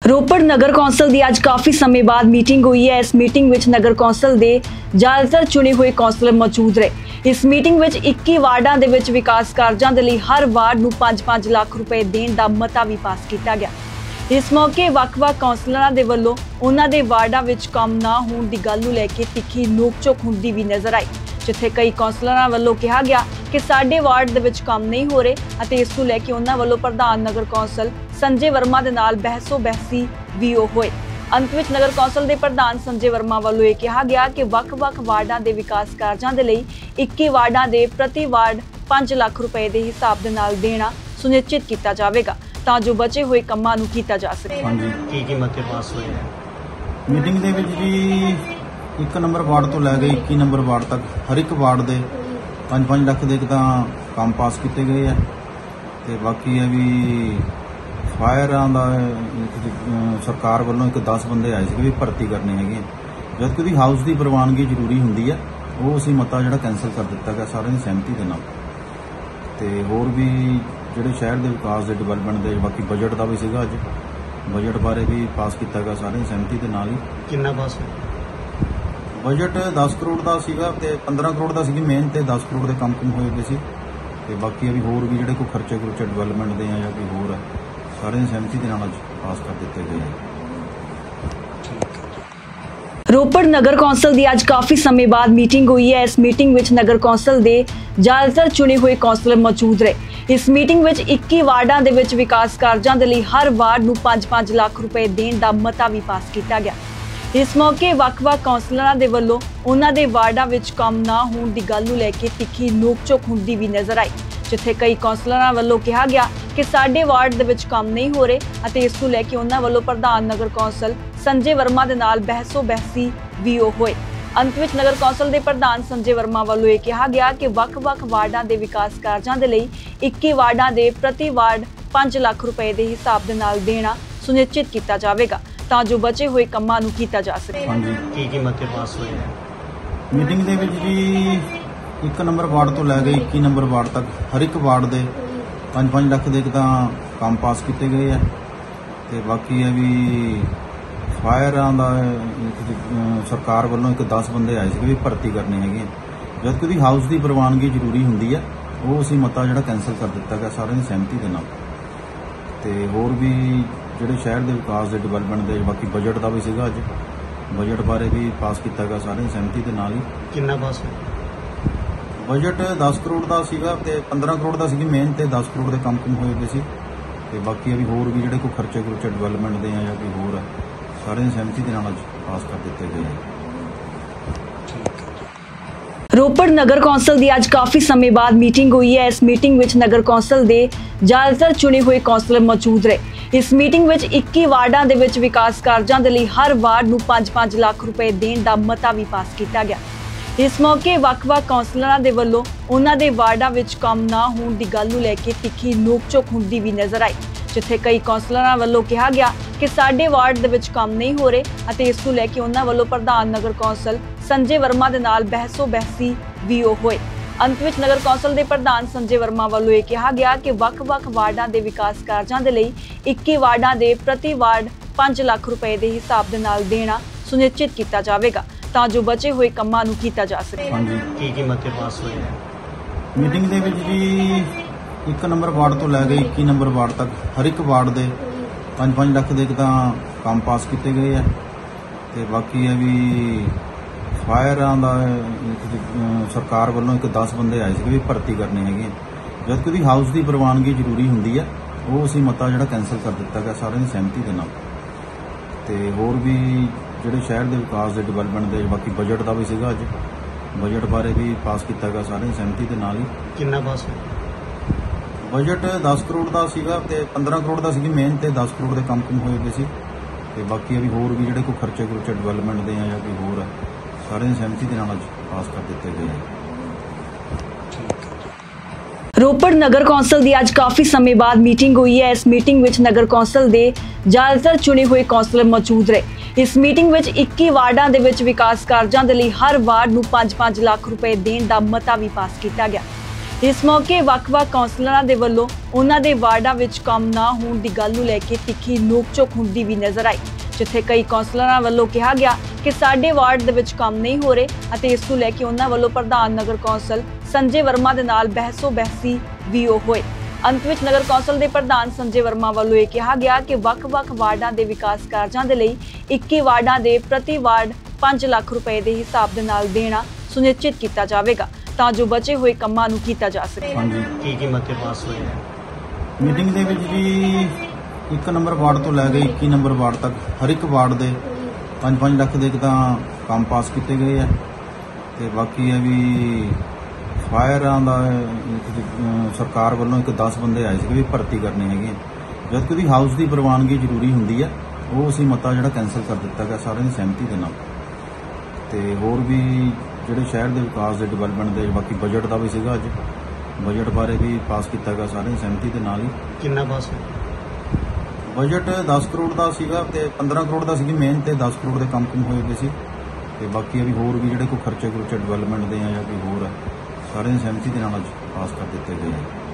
ਰੋਪੜ ਨਗਰ council ਦੀ ਅੱਜ ਕਾਫੀ ਸਮੇਂ ਬਾਅਦ ਮੀਟਿੰਗ ਹੋਈ ਹੈ। ਇਸ ਮੀਟਿੰਗ ਵਿੱਚ ਨਗਰ ਕੌਂਸਲ ਦੇ ਜ਼ਿਆਦਾਤਰ ਚੁਣੇ ਹੋਏ ਕੌਂਸਲਰ ਮੌਜੂਦ ਰਹੇ। ਇਸ ਮੀਟਿੰਗ ਵਿੱਚ 21 ਵਾਰਡਾਂ ਦੇ ਵਿੱਚ ਵਿਕਾਸ ਕਾਰਜਾਂ ਦੇ ਲਈ ਹਰ ਵਾਰਡ ਨੂੰ 5-5 ਲੱਖ ਰੁਪਏ ਦੇਣ ਦਾ ਮਤਾ ਵੀ ਪਾਸ ਕੀਤਾ ਗਿਆ। ਇਸ ਮੌਕੇ ਵੱਖ-ਵੱਖ ਕੌਂਸਲਰਾਂ ਦੇ ਵੱਲੋਂ ਉਹਨਾਂ ਦੇ ਵਾਰਡਾਂ ਵਿੱਚ ਕੰਮ ਨਾ ਹੋਣ ਦੀ ਗੱਲ ਨੂੰ ਲੈ ਕੇ ਤਿੱਖੀ ਨੋਕ-ਝੋਕ ਹੁੰਦੀ ਵੀ ਨਜ਼ਰ ਆਈ, ਜਿੱਥੇ ਕਈ ਕੌਂਸਲਰਾਂ ਵੱਲੋਂ ਕਿਹਾ ਗਿਆ ਕਿ ਸਾਡੇ ਵਾਰਡ ਦੇ ਵਿੱਚ ਕੰਮ ਨਹੀਂ ਹੋ ਰਹੇ ਅਤੇ ਇਸ ਨੂੰ ਲੈ ਕੇ ਉਹਨਾਂ ਵੱਲੋਂ ਪ੍ਰਧਾਨ ਨਗਰ ਕੌਂਸਲ ਸੰਜੇ ਵਰਮਾ ਦੇ ਨਾਲ ਬਹਿਸੋ-ਬਹਿਸੀ ਵੀ ਹੋਏ। ਅੰਤ ਵਿੱਚ ਨਗਰ ਕੌਂਸਲ ਦੇ ਪ੍ਰਧਾਨ ਸੰਜੇ ਵਰਮਾ ਵੱਲੋਂ ਇਹ ਕਿਹਾ ਗਿਆ ਕਿ ਵੱਖ-ਵੱਖ ਵਾਰਡਾਂ ਦੇ ਵਿਕਾਸ ਕਾਰਜਾਂ ਦੇ ਲਈ 21 ਵਾਰਡਾਂ ਦੇ ਪ੍ਰਤੀ ਵਾਰਡ 5 ਲੱਖ ਰੁਪਏ ਦੇ ਹਿਸਾਬ ਦੇ ਨਾਲ ਦੇਣਾ ਸੁਨਿਸ਼ਚਿਤ ਕੀਤਾ ਜਾਵੇਗਾ ਤਾਂ ਜੋ ਬਚੇ ਹੋਏ ਕੰਮਾਂ ਨੂੰ ਕੀਤਾ ਜਾ ਸਕੇ। ਹਾਂਜੀ, ਕੀ ਮਤੇ ਪਾਸ ਹੋਏ ਹੈ ਮੀਟਿੰਗ ਦੇ ਵਿੱਚ ਜੀ 1 ਨੰਬਰ ਵਾਰਡ ਤੋਂ ਲੈ ਕੇ 21 ਨੰਬਰ ਵਾਰਡ ਤੱਕ ਹਰ ਇੱਕ ਵਾਰਡ ਦੇ 5-5 ਲੱਖ ਦੇ ਤਾਂ ਕੰਮ ਪਾਸ ਕੀਤੇ ਗਏ ਆ ਤੇ ਬਾਕੀ ਹੈ ਵੀ ਫਾਇਰਾਂ ਦਾ ਸਰਕਾਰ ਵੱਲੋਂ ਇੱਕ 10 ਬੰਦੇ ਆਏ ਸੀ ਵੀ ਭਰਤੀ ਕਰਨੀ ਹੈਗੀ, ਜਦ ਕਿ ਉਹਦੀ ਹਾਊਸ ਦੀ ਪ੍ਰਵਾਨਗੀ ਜ਼ਰੂਰੀ ਹੁੰਦੀ ਹੈ। ਉਹ ਅਸੀਂ ਮਤਾ ਜਿਹੜਾ ਕੈਂਸਲ ਕਰ ਦਿੱਤਾ ਗਿਆ ਸਾਰਿਆਂ ਦੀ ਸਹਿਮਤੀ ਦੇ ਨਾਲ। ਤੇ ਹੋਰ ਵੀ ਜਿਹੜੇ ਸ਼ਹਿਰ ਦੇ ਵਿਕਾਸ ਦੇ ਡਿਵੈਲਪਮੈਂਟ ਦੇ ਬਾਕੀ ਬਜਟ ਦਾ ਵੀ ਸੀਗਾ, ਅੱਜ ਬਜਟ ਬਾਰੇ ਵੀ ਪਾਸ ਕੀਤਾ ਗਿਆ ਸਾਰਿਆਂ ਦੀ ਸਹਿਮਤੀ ਦੇ ਨਾਲ ਹੀ। ਕਿੰਨਾ ਪਾਸ ਹੋਇਆ ਬਜਟ 10 ਕਰੋੜ ਦਾ ਸੀਗਾ ਤੇ 15 ਕਰੋੜ ਦਾ ਸੀਗੀ ਮੇਨ ਤੇ 10 ਕਰੋੜ ਦੇ ਕੰਮ ਹੋਏ ਪਏ ਸੀ ਤੇ ਬਾਕੀ ਵੀ ਹੋਰ ਵੀ ਜਿਹੜੇ ਕੋਈ ਖਰਚੇ ਡਿਵੈਲਪਮੈਂਟ ਦੇ ਆ ਜਾਂ ਕੋਈ ਹੋਰ ਹੈ ਸਾਰਿਆਂ ਦੀ ਸਹਿਮਤੀ ਦੇ ਨਾਲ ਅੱਜ ਪਾਸ ਕਰ ਦਿੱਤੇ ਗਏ। ਰੋਪੜ ਨਗਰ ਕੌਂਸਲ ਦੀ ਅੱਜ ਕਾਫੀ ਸਮੇਂ ਬਾਅਦ ਮੀਟਿੰਗ ਹੋਈ ਹੈ। ਇਸ ਮੀਟਿੰਗ ਵਿੱਚ ਨਗਰ ਕੌਂਸਲ ਦੇ ਜ਼ਿਆਦਾਤਰ ਚੁਣੇ ਹੋਏ ਕੌਂਸਲਰ ਮੌਜੂਦ ਰਹੇ। ਇਸ ਮੀਟਿੰਗ ਵਿੱਚ 21 ਵਾਰਡਾਂ ਦੇ ਵਿੱਚ ਵਿਕਾਸ ਕਾਰਜਾਂ ਦੇ ਲਈ ਹਰ ਵਾਰਡ ਨੂੰ 5-5 ਲੱਖ ਰੁਪਏ ਦੇਣ ਦਾ ਮਤਾ ਵੀ ਪਾਸ ਕੀਤਾ ਗਿਆ। ਇਸ ਮੌਕੇ ਵੱਖ-ਵੱਖ ਕੌਂਸਲਰਾਂ ਦੇ ਵੱਲੋਂ ਉਹਨਾਂ ਦੇ ਵਾਰਡਾਂ ਵਿੱਚ ਕੰਮ ਨਾ ਹੋਣ ਦੀ ਗੱਲ ਨੂੰ ਲੈ ਕੇ ਤਿੱਖੀ ਨੋਕ-ਝੋਕ ਹੁੰਦੀ ਵੀ ਨਜ਼ਰ ਆਈ, ਜਿੱਥੇ ਕਈ ਕੌਂਸਲਰਾਂ ਵੱਲੋਂ ਕਿਹਾ ਗਿਆ ਕਿ ਸਾਡੇ ਵਾਰਡ ਦੇ ਵਿੱਚ ਕੰਮ ਨਹੀਂ ਹੋ ਰਹੇ ਅਤੇ ਇਸ ਨੂੰ ਲੈ ਕੇ ਉਹਨਾਂ ਵੱਲੋਂ ਪ੍ਰਧਾਨ ਨਗਰ ਕੌਂਸਲ ਸੰਜੇ ਵਰਮਾ ਦੇ ਨਾਲ ਬਹਿਸੋ-ਬਹਿਸੀ ਵੀ ਹੋਏ। ਅੰਤ ਵਿੱਚ ਨਗਰ ਕੌਂਸਲ ਦੇ ਪ੍ਰਧਾਨ ਸੰਜੇ ਵਰਮਾ ਵੱਲੋਂ ਇਹ ਕਿਹਾ ਗਿਆ ਕਿ ਵੱਖ-ਵੱਖ ਵਾਰਡਾਂ ਦੇ ਵਿਕਾਸ ਕਾਰਜਾਂ ਦੇ ਲਈ 21 ਵਾਰਡਾਂ ਦੇ ਪ੍ਰਤੀ ਵਾਰਡ 5 ਲੱਖ ਰੁਪਏ ਦੇ ਹਿਸਾਬ ਦੇ ਨਾਲ ਦੇਣਾ ਸੁਨਿਸ਼ਚਿਤ ਕੀਤਾ ਜਾਵੇਗਾ ਤਾਂ ਜੋ ਬਚੇ ਹੋਏ ਕੰਮਾਂ ਨੂੰ ਕੀਤਾ ਜਾ ਸਕੇ। ਹਾਂਜੀ, ਕੀ ਮਤੇ ਪਾਸ ਹੋਏ ਹੈ ਮੀਟਿੰਗ ਦੇ ਵਿੱਚ ਜੀ 1 ਨੰਬਰ ਵਾਰਡ ਤੋਂ ਲੈ ਕੇ 21 ਨੰਬਰ ਵਾਰਡ ਤੱਕ ਹਰ ਇੱਕ ਵਾਰਡ ਦੇ 5-5 ਲੱਖ ਦੇ ਤਾਂ ਕੰਮ ਪਾਸ ਕੀਤੇ ਗਏ ਆ ਤੇ ਬਾਕੀ ਹੈ ਵੀ ਫਾਇਰਾਂ ਦਾ ਸਰਕਾਰ ਵੱਲੋਂ ਇੱਕ 10 ਬੰਦੇ ਆਏ ਸੀ ਵੀ ਭਰਤੀ ਕਰਨੀ ਹੈਗੀ, ਜਦ ਕਿ ਉਹਦੀ ਹਾਊਸ ਦੀ ਪ੍ਰਵਾਨਗੀ ਜ਼ਰੂਰੀ ਹੁੰਦੀ ਹੈ। ਉਹ ਅਸੀਂ ਮਤਾ ਜਿਹੜਾ ਕੈਂਸਲ ਕਰ ਦਿੱਤਾ ਗਿਆ ਸਾਰਿਆਂ ਦੀ ਸਹਿਮਤੀ ਦੇ ਨਾਲ। ਤੇ ਹੋਰ ਵੀ ਜਿਹੜੇ ਸ਼ਹਿਰ ਦੇ ਵਿਕਾਸ ਦੇ ਡਿਵੈਲਪਮੈਂਟ ਦੇ ਬਾਕੀ ਬਜਟ ਦਾ ਵੀ ਸੀਗਾ, ਅੱਜ ਬਜਟ ਬਾਰੇ ਵੀ ਪਾਸ ਕੀਤਾ ਗਿਆ ਸਾਰਿਆਂ ਦੀ ਸਹਿਮਤੀ ਦੇ ਨਾਲ ਹੀ। ਕਿੰਨਾ ਪਾਸ ਹੋਇਆ ਬਜਟ 10 ਕਰੋੜ ਦਾ ਸੀਗਾ ਤੇ 15 ਕਰੋੜ ਦਾ ਸੀਗੀ ਮੇਨ ਤੇ 10 ਕਰੋੜ ਦੇ ਕੰਮ ਹੋਏ ਪਏ ਸੀ ਤੇ ਬਾਕੀ ਵੀ ਹੋਰ ਵੀ ਜਿਹੜੇ ਕੋਈ ਖਰਚੇ ਡਿਵੈਲਪਮੈਂਟ ਦੇ ਆ ਜਾਂ ਕੋਈ ਹੋਰ ਹੈ ਸਾਰਿਆਂ ਦੀ ਸਹਿਮਤੀ ਦੇ ਨਾਲ ਅੱਜ ਪਾਸ ਕਰ ਦਿੱਤੇ ਗਏ। ਰੋਪੜ ਨਗਰ ਕੌਂਸਲ ਦੀ ਅੱਜ ਕਾਫੀ ਸਮੇਂ ਬਾਅਦ ਮੀਟਿੰਗ ਹੋਈ ਹੈ। ਇਸ ਮੀਟਿੰਗ ਵਿੱਚ ਨਗਰ ਕੌਂਸਲ ਦੇ ਜ਼ਿਆਦਾਤਰ ਚੁਣੇ ਹੋਏ ਕੌਂਸਲਰ ਮੌਜੂਦ ਰਹੇ। ਇਸ ਮੀਟਿੰਗ ਵਿੱਚ 21 ਵਾਰਡਾਂ ਦੇ ਵਿੱਚ ਵਿਕਾਸ ਕਾਰਜਾਂ ਦੇ ਲਈ ਹਰ ਵਾਰਡ ਨੂੰ 5-5 ਲੱਖ ਰੁਪਏ ਦੇਣ ਦਾ ਮਤਾ ਵੀ ਪਾਸ ਕੀਤਾ ਗਿਆ। ਇਸ ਮੌਕੇ ਵੱਖ-ਵੱਖ ਕੌਂਸਲਰਾਂ ਦੇ ਵੱਲੋਂ ਉਹਨਾਂ ਦੇ ਵਾਰਡਾਂ ਵਿੱਚ ਕੰਮ ਨਾ ਹੋਣ ਦੀ ਗੱਲ ਨੂੰ ਲੈ ਕੇ ਤਿੱਖੀ ਨੋਕ-ਝੋਕ ਹੁੰਦੀ ਵੀ ਨਜ਼ਰ ਆਈ, ਜਿੱਥੇ ਕਈ ਕੌਂਸਲਰਾਂ ਵੱਲੋਂ ਕਿਹਾ ਗਿਆ ਕਿ ਸਾਡੇ ਵਾਰਡ ਦੇ ਵਿੱਚ ਕੰਮ ਨਹੀਂ ਹੋ ਰਹੇ ਅਤੇ ਇਸ ਨੂੰ ਲੈ ਕੇ ਉਹਨਾਂ ਵੱਲੋਂ ਪ੍ਰਧਾਨ ਨਗਰ ਕੌਂਸਲ ਸੰਜੇ ਵਰਮਾ ਦੇ ਨਾਲ ਬਹਿਸੋ-ਬਹਿਸੀ ਵੀ ਹੋਏ। ਅੰਤ ਵਿੱਚ ਨਗਰ ਕੌਂਸਲ ਦੇ ਪ੍ਰਧਾਨ ਸੰਜੇ ਵਰਮਾ ਵੱਲੋਂ ਇਹ ਕਿਹਾ ਗਿਆ ਕਿ ਵੱਖ-ਵੱਖ ਵਾਰਡਾਂ ਦੇ ਵਿਕਾਸ ਕਾਰਜਾਂ ਦੇ ਲਈ 21 ਵਾਰਡਾਂ ਦੇ ਪ੍ਰਤੀ ਵਾਰਡ 5 ਲੱਖ ਰੁਪਏ ਦੇ ਹਿਸਾਬ ਦੇ ਨਾਲ ਦੇਣਾ ਸੁਨਿਸ਼ਚਿਤ ਕੀਤਾ ਜਾਵੇਗਾ ਤਾਂ ਜੋ ਬਚੇ ਹੋਏ ਕੰਮਾਂ ਨੂੰ ਕੀਤਾ ਜਾ ਸਕੇ। ਹਾਂਜੀ, ਕੀ ਮਤੇ ਪਾਸ ਹੋਏ ਹੈ ਮੀਟਿੰਗ ਦੇ ਵਿੱਚ ਜੀ 1 ਨੰਬਰ ਵਾਰਡ ਤੋਂ ਲੈ ਕੇ 21 ਨੰਬਰ ਵਾਰਡ ਤੱਕ ਹਰ ਇੱਕ ਵਾਰਡ ਦੇ 5-5 ਲੱਖ ਦੇ ਤਾਂ ਕੰਮ ਪਾਸ ਕੀਤੇ ਗਏ ਆ ਤੇ ਬਾਕੀ ਹੈ ਵੀ ਫਾਇਰਾਂ ਦਾ ਸਰਕਾਰ ਵੱਲੋਂ ਇੱਕ 10 ਬੰਦੇ ਆਏ ਸੀ ਵੀ ਭਰਤੀ ਕਰਨੀ ਹੈਗੀ, ਜਦ ਕਿ ਉਹਦੀ ਹਾਊਸ ਦੀ ਪ੍ਰਵਾਨਗੀ ਜ਼ਰੂਰੀ ਹੁੰਦੀ ਹੈ। ਉਹ ਅਸੀਂ ਮਤਾ ਜਿਹੜਾ ਕੈਂਸਲ ਕਰ ਦਿੱਤਾ ਗਿਆ ਸਾਰਿਆਂ ਦੀ ਸਹਿਮਤੀ ਦੇ ਨਾਲ। ਤੇ ਹੋਰ ਵੀ ਜਿਹੜੇ ਸ਼ਹਿਰ ਦੇ ਵਿਕਾਸ ਦੇ ਡਿਵੈਲਪਮੈਂਟ ਦੇ ਬਾਕੀ ਬਜਟ ਦਾ ਵੀ ਸੀਗਾ, ਅੱਜ ਬਜਟ ਬਾਰੇ ਵੀ ਪਾਸ ਕੀਤਾ ਗਿਆ ਸਾਰਿਆਂ ਦੀ ਸਹਿਮਤੀ ਦੇ ਨਾਲ ਹੀ। ਕਿੰਨਾ ਪਾਸ ਹੋਇਆ ਬਜਟ 10 ਕਰੋੜ ਦਾ ਸੀਗਾ ਤੇ 15 ਕਰੋੜ ਦਾ ਸੀਗੀ ਮੇਨ ਤੇ 10 ਕਰੋੜ ਦੇ ਕੰਮ ਹੋਏ ਪਏ ਸੀ ਤੇ ਬਾਕੀ ਵੀ ਹੋਰ ਵੀ ਜਿਹੜੇ ਕੋਈ ਖਰਚੇ ਡਿਵੈਲਪਮੈਂਟ ਦੇ ਆ ਜਾਂ ਕੋਈ ਹੋਰ ਹੈ ਸਾਰਿਆਂ ਦੀ ਸਹਿਮਤੀ ਦੇ ਨਾਲ ਅੱਜ ਪਾਸ ਕਰ ਦਿੱਤੇ ਗਏ। ਰੋਪੜ ਨਗਰ ਕੌਂਸਲ ਦੀ ਅੱਜ ਕਾਫੀ ਸਮੇਂ ਬਾਅਦ ਮੀਟਿੰਗ ਹੋਈ ਹੈ। ਇਸ ਮੀਟਿੰਗ ਵਿੱਚ ਨਗਰ ਕੌਂਸਲ ਦੇ ਜ਼ਿਆਦਾਤਰ ਚੁਣੇ ਹੋਏ ਕੌਂਸਲਰ ਮੌਜੂਦ ਰਹੇ। ਇਸ ਮੀਟਿੰਗ ਵਿੱਚ 21 ਵਾਰਡਾਂ ਦੇ ਵਿੱਚ ਵਿਕਾਸ ਕਾਰਜਾਂ ਦੇ ਲਈ ਹਰ ਵਾਰਡ ਨੂੰ 5-5 ਲੱਖ ਰੁਪਏ ਦੇਣ ਦਾ ਮਤਾ ਵੀ ਪਾਸ ਕੀਤਾ ਗਿਆ। ਇਸ ਮੌਕੇ ਵੱਖ-ਵੱਖ ਕੌਂਸਲਰਾਂ ਦੇ ਵੱਲੋਂ ਉਹਨਾਂ ਦੇ ਵਾਰਡਾਂ ਵਿੱਚ ਕੰਮ ਨਾ ਹੋਣ ਦੀ ਗੱਲ ਨੂੰ ਲੈ ਕੇ ਤਿੱਖੀ ਨੋਕ-ਝੋਕ ਹੁੰਦੀ ਵੀ ਨਜ਼ਰ ਆਈ, ਜਿੱਥੇ ਕਈ ਕੌਂਸਲਰਾਂ ਵੱਲੋਂ ਕਿਹਾ ਗਿਆ ਕਿ ਸਾਡੇ ਵਾਰਡ ਦੇ ਵਿੱਚ ਕੰਮ ਨਹੀਂ ਹੋ ਰਹੇ ਅਤੇ ਇਸ ਨੂੰ ਲੈ ਕੇ ਉਹਨਾਂ ਵੱਲੋਂ ਪ੍ਰਧਾਨ ਨਗਰ ਕੌਂਸਲ ਸੰਜੇ ਵਰਮਾ ਦੇ ਨਾਲ ਬਹਿਸੋ-ਬਹਿਸੀ ਵੀ ਹੋਏ। ਅੰਤ ਵਿੱਚ ਨਗਰ ਕੌਂਸਲ ਦੇ ਪ੍ਰਧਾਨ ਸੰਜੇ ਵਰਮਾ ਵੱਲੋਂ ਇਹ ਕਿਹਾ ਗਿਆ ਕਿ ਵੱਖ-ਵੱਖ ਵਾਰਡਾਂ ਦੇ ਵਿਕਾਸ ਕਾਰਜਾਂ ਦੇ ਲਈ 21 ਵਾਰਡਾਂ ਦੇ ਪ੍ਰਤੀ ਵਾਰਡ 5 ਲੱਖ ਰੁਪਏ ਦੇ ਹਿਸਾਬ ਦੇ ਨਾਲ ਦੇਣਾ ਸੁਨਿਸ਼ਚਿਤ ਕੀਤਾ ਜਾਵੇਗਾ ਤਾਂ ਜੋ ਬਚੇ ਹੋਏ ਕੰਮਾਂ ਨੂੰ ਕੀਤਾ ਜਾ ਸਕੇ। ਹਾਂਜੀ, ਕੀ ਕੀਮਤ ਤੇ ਪਾਸ ਹੋਏ ਹੈ? ਮੀਟਿੰਗ ਦੇ ਵਿੱਚ ਜੀ 1 ਨੰਬਰ ਵਾਰਡ ਤੋਂ ਲੈ ਕੇ 21 ਨੰਬਰ ਵਾਰਡ ਤੱਕ ਹਰ ਇੱਕ ਵਾਰਡ ਦੇ 5-5 ਲੱਖ ਦੇ ਤਾਂ ਕੰਮ ਪਾਸ ਕੀਤੇ ਗਏ ਆ ਤੇ ਬਾਕੀ ਹੈ ਵੀ ਫਾਇਰਾਂ ਦਾ ਸਰਕਾਰ ਵੱਲੋਂ 10 ਬੰਦੇ ਆਏ ਸੀ ਵੀ ਭਰਤੀ ਕਰਨੀ ਹੈਗੀ, ਜਦ ਕਿ ਉਹਦੀ ਹਾਊਸ ਦੀ ਪ੍ਰਵਾਨਗੀ ਜ਼ਰੂਰੀ ਹੁੰਦੀ ਹੈ। ਉਹ ਅਸੀਂ ਮਤਾ ਜਿਹੜਾ ਕੈਂਸਲ ਕਰ ਦਿੱਤਾ ਗਿਆ ਸਾਰਿਆਂ ਦੀ ਸਹਿਮਤੀ ਦੇ ਨਾਲ। ਤੇ ਹੋਰ ਵੀ ਜਿਹੜੇ ਸ਼ਹਿਰ ਦੇ ਵਿਕਾਸ ਦੇ ਡਿਵੈਲਪਮੈਂਟ ਦੇ ਬਾਕੀ ਬਜਟ ਦਾ ਵੀ ਸੀਗਾ, ਅੱਜ ਬਜਟ ਬਾਰੇ ਵੀ ਪਾਸ ਕੀਤਾ ਗਿਆ ਸਾਰਿਆਂ ਦੀ ਸਹਿਮਤੀ ਦੇ ਨਾਲ ਹੀ। ਕਿੰਨਾ ਪਾਸ ਹੋਇਆ? ਬਜਟ 10 ਕਰੋੜ ਦਾ ਸੀਗਾ ਤੇ 15 ਕਰੋੜ ਦਾ ਸੀਗੀ ਮੇਨ, ਤੇ 10 ਕਰੋੜ ਦੇ ਕੰਮ ਹੋਏ ਪਏ ਸੀ ਤੇ ਬਾਕੀ ਵੀ ਹੋਰ ਵੀ ਜਿਹੜੇ ਕੋਈ ਖਰਚੇ ਡਿਵੈਲਪਮੈਂਟ ਦੇ ਆ ਜਾਂ ਕੋਈ ਹੋਰ ਹੈ, ਸਾਰਿਆਂ ਦੀ ਸਹਿਮਤੀ ਦੇ ਨਾਲ ਅੱਜ ਪਾਸ ਕਰ ਦਿੱਤੇ ਗਏ।